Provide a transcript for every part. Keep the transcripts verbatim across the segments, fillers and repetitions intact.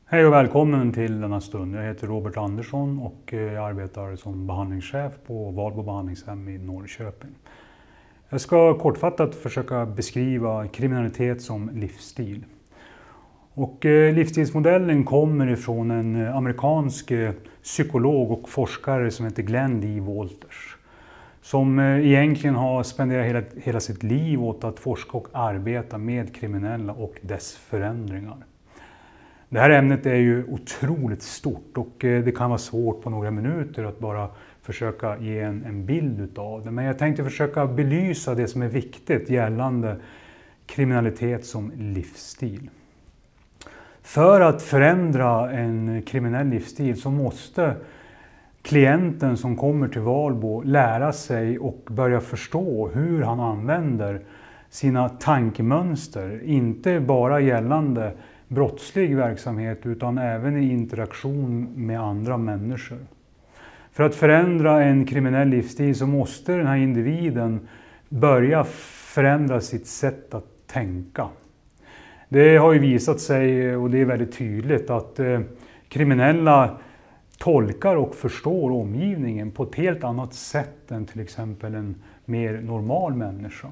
Hej och välkommen till denna stund. Jag heter Robert Andersson och jag arbetar som behandlingschef på Valbo behandlingshem i Norrköping. Jag ska kortfattat försöka beskriva kriminalitet som livsstil. Och livsstilsmodellen kommer ifrån en amerikansk psykolog och forskare som heter Glenn D. Walters. Som egentligen har spenderat hela, hela sitt liv åt att forska och arbeta med kriminella och dess förändringar. Det här ämnet är ju otroligt stort och det kan vara svårt på några minuter att bara försöka ge en, en bild utav det. Men jag tänkte försöka belysa det som är viktigt gällande kriminalitet som livsstil. För att förändra en kriminell livsstil så måste klienten som kommer till Valbo lära sig och börja förstå hur han använder sina tankemönster. Inte bara gällande brottslig verksamhet utan även i interaktion med andra människor. För att förändra en kriminell livsstil så måste den här individen börja förändra sitt sätt att tänka. Det har ju visat sig, och det är väldigt tydligt, att eh, kriminella tolkar och förstår omgivningen på ett helt annat sätt än till exempel en mer normal människa.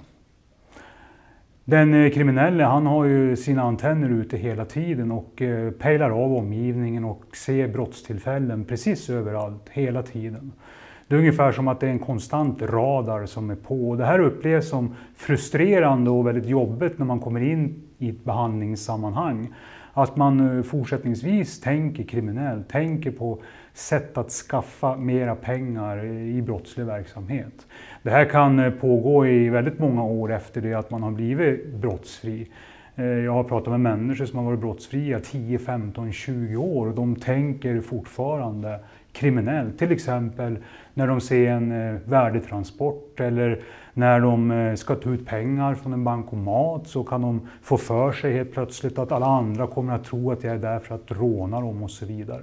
Den kriminelle, han har ju sina antenner ute hela tiden och eh, pejlar av omgivningen och ser brottstillfällen precis överallt, hela tiden. Det är ungefär som att det är en konstant radar som är på. Det här upplevs som frustrerande och väldigt jobbigt när man kommer in i ett behandlingssammanhang. Att man fortsättningsvis tänker kriminellt, tänker på sätt att skaffa mera pengar i brottslig verksamhet. Det här kan pågå i väldigt många år efter det att man har blivit brottsfri. Jag har pratat med människor som har varit brottsfria tio, femton, tjugo år och de tänker fortfarande kriminellt. Till exempel när de ser en värdetransport eller när de ska ta ut pengar från en bankomat så kan de få för sig helt plötsligt att alla andra kommer att tro att jag är där för att råna dem och så vidare.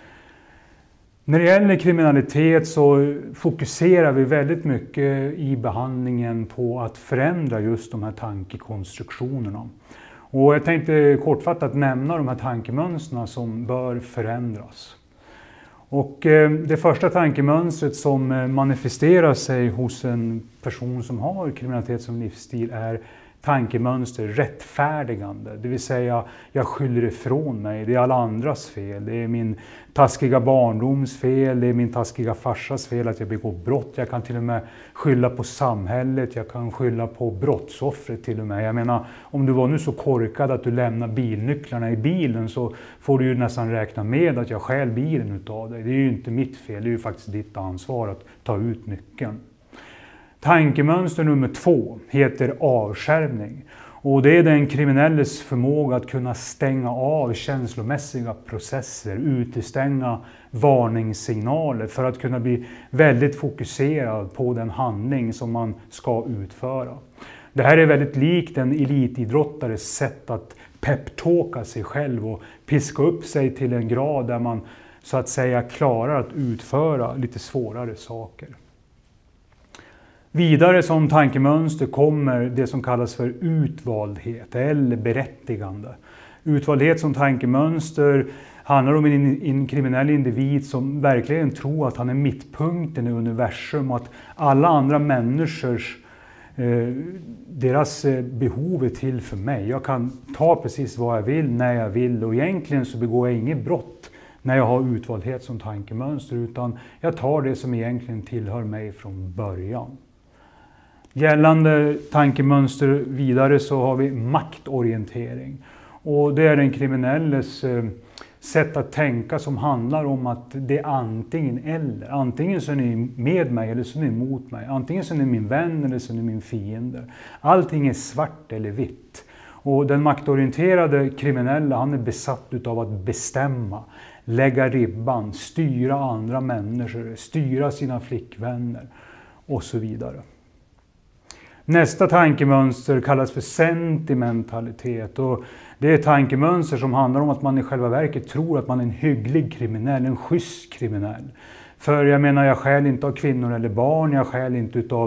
När det gäller kriminalitet så fokuserar vi väldigt mycket i behandlingen på att förändra just de här tankekonstruktionerna. Och jag tänkte kortfattat nämna de här tankemönsterna som bör förändras. Och det första tankemönstret som manifesterar sig hos en person som har kriminalitet som livsstil är tankemönster rättfärdigande. Det vill säga, jag skyller ifrån mig, det är alla andras fel. Det är min taskiga barndoms fel, det är min taskiga farsas fel att jag begår brott. Jag kan till och med skylla på samhället, jag kan skylla på brottsoffret till och med. Jag menar, om du var nu så korkad att du lämnar bilnycklarna i bilen så får du ju nästan räkna med att jag stjäl bilen utav dig. Det är ju inte mitt fel, det är ju faktiskt ditt ansvar att ta ut nyckeln. Tankemönster nummer två heter avskärmning. Och det är den kriminelles förmåga att kunna stänga av känslomässiga processer, utestänga varningssignaler för att kunna bli väldigt fokuserad på den handling som man ska utföra. Det här är väldigt likt en elitidrottares sätt att peptalka sig själv och piska upp sig till en grad där man så att säga klarar att utföra lite svårare saker. Vidare som tankemönster kommer det som kallas för utvaldhet eller berättigande. Utvaldhet som tankemönster handlar om en, en kriminell individ som verkligen tror att han är mittpunkten i universum och att alla andra människors eh, deras behov är till för mig. Jag kan ta precis vad jag vill när jag vill och egentligen så begår jag inget brott när jag har utvaldhet som tankemönster utan jag tar det som egentligen tillhör mig från början. Gällande tankemönster vidare så har vi maktorientering. Och det är den kriminelles eh, sätt att tänka som handlar om att det är antingen eller. Antingen så är ni med mig eller så är ni emot mig. Antingen så är ni min vän eller så är ni min fiende. Allting är svart eller vitt. Och den maktorienterade kriminella, han är besatt av att bestämma, lägga ribban, styra andra människor, styra sina flickvänner och så vidare. Nästa tankemönster kallas för sentimentalitet och det är tankemönster som handlar om att man i själva verket tror att man är en hygglig kriminell, en schysst kriminell. För jag menar, jag skäl inte av kvinnor eller barn, jag skäl inte av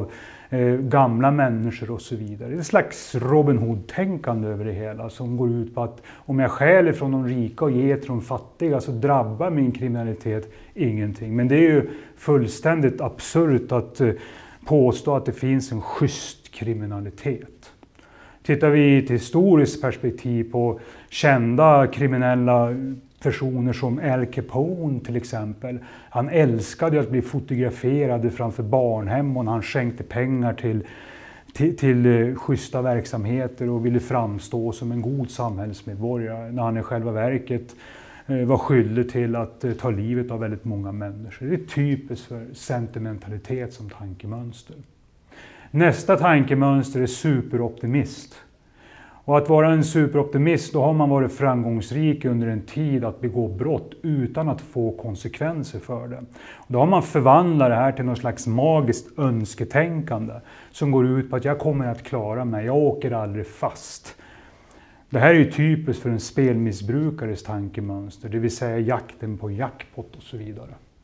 eh, gamla människor och så vidare. Det är ett slags Robin Hood-tänkande över det hela som går ut på att om jag stjäl från de rika och ger till de fattiga så drabbar min kriminalitet ingenting. Men det är ju fullständigt absurt att eh, påstå att det finns en schysst kriminalitet. Tittar vi i ett historiskt perspektiv på kända kriminella personer som Al Capone till exempel. Han älskade att bli fotograferad framför barnhem och han skänkte pengar till, till, till schyssta verksamheter och ville framstå som en god samhällsmedborgare när han i själva verket var skyldig till att ta livet av väldigt många människor. Det är typiskt för sentimentalitet som tankemönster. Nästa tankemönster är superoptimist. Och att vara en superoptimist, då har man varit framgångsrik under en tid att begå brott utan att få konsekvenser för det. Och då har man förvandlat det här till något slags magiskt önsketänkande som går ut på att jag kommer att klara mig, jag åker aldrig fast. Det här är ju typiskt för en spelmissbrukares tankemönster, det vill säga jakten på jackpot och så vidare.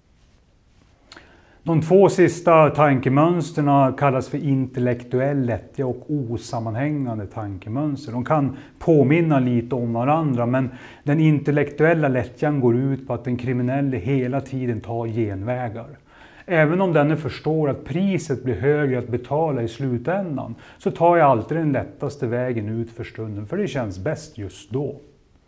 De två sista tankemönsterna kallas för intellektuell lättja och osammanhängande tankemönster. De kan påminna lite om varandra, men den intellektuella lättjan går ut på att den kriminelle hela tiden tar genvägar. Även om denne förstår att priset blir högre att betala i slutändan så tar jag alltid den lättaste vägen ut för stunden, för det känns bäst just då.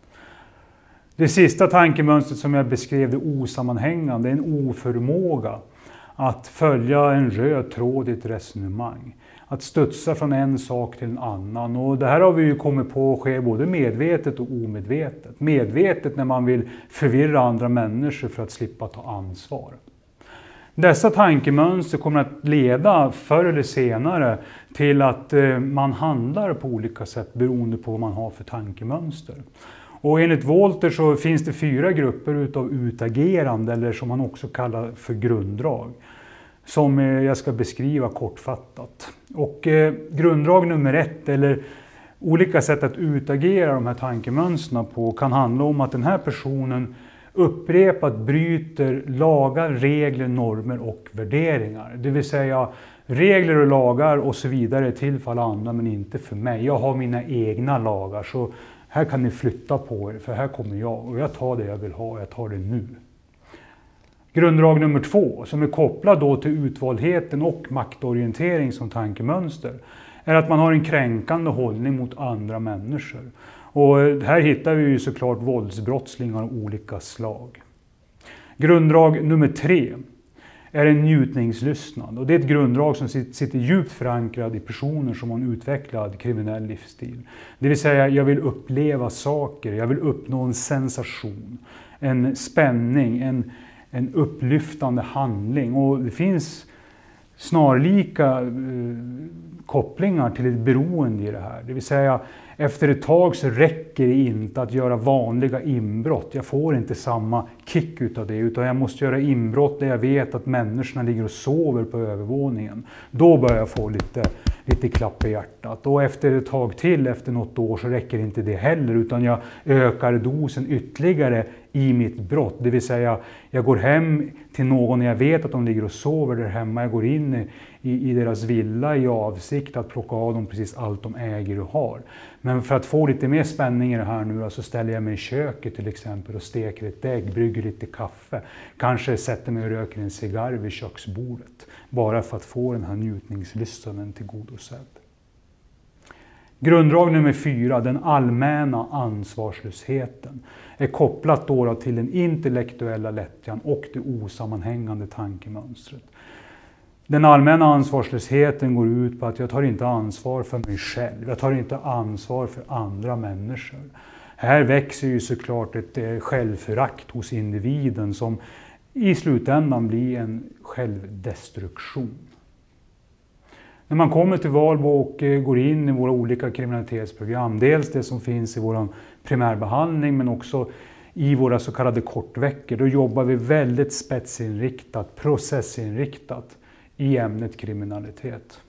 Det sista tankemönstret som jag beskrev, det osammanhängande, är en oförmåga att följa en röd tråd i ett resonemang. Att studsa från en sak till en annan. Och det här har vi ju kommit på att ske både medvetet och omedvetet. Medvetet när man vill förvirra andra människor för att slippa ta ansvar. Dessa tankemönster kommer att leda förr eller senare till att man handlar på olika sätt beroende på vad man har för tankemönster. Och enligt Wolter så finns det fyra grupper utav utagerande, eller som man också kallar för grunddrag, som jag ska beskriva kortfattat. Och eh, grunddrag nummer ett, eller olika sätt att utagera de här tankemönsterna på, kan handla om att den här personen upprepat bryter lagar, regler, normer och värderingar. Det vill säga regler och lagar och så vidare är till för alla andra men inte för mig. Jag har mina egna lagar, så här kan ni flytta på er, för här kommer jag och jag tar det jag vill ha och jag tar det nu. Grunddrag nummer två, som är kopplad då till utvaldheten och maktorientering som tankemönster, är att man har en kränkande hållning mot andra människor. Och här hittar vi ju såklart våldsbrottslingar av olika slag. Grunddrag nummer tre är en njutningslystnad. Och det är ett grunddrag som sitter djupt förankrad i personer som har en utvecklad kriminell livsstil. Det vill säga, jag vill uppleva saker, jag vill uppnå en sensation, en spänning, en, en upplyftande handling. Och det finns snarlika eh, kopplingar till ett beroende i det här. Det vill säga, efter ett tag så räcker det inte att göra vanliga inbrott. Jag får inte samma kick utav det, utan jag måste göra inbrott där jag vet att människorna ligger och sover på övervåningen. Då börjar jag få lite, lite klapp i hjärtat. Och efter ett tag till, efter något år, så räcker inte det heller, utan jag ökar dosen ytterligare i mitt brott. Det vill säga, jag går hem till någon, jag vet att de ligger och sover där hemma. Jag går in i, i deras villa i avsikt att plocka av dem precis allt de äger och har. Men för att få lite mer spänning i det här nu så ställer jag mig i köket till exempel och steker ett ägg, brygger lite kaffe. Kanske sätter mig och röker en cigarr vid köksbordet. Bara för att få den här njutningslysten tillgodosedd. Grunddrag nummer fyra, den allmänna ansvarslösheten, är kopplat då till den intellektuella lättjan och det osammanhängande tankemönstret. Den allmänna ansvarslösheten går ut på att jag tar inte ansvar för mig själv. Jag tar inte ansvar för andra människor. Här växer ju såklart ett självförakt hos individen som i slutändan blir en självdestruktion. När man kommer till Valbo och går in i våra olika kriminalitetsprogram, dels det som finns i vår primärbehandling men också i våra så kallade kortveckor, då jobbar vi väldigt spetsinriktat, processinriktat i ämnet kriminalitet.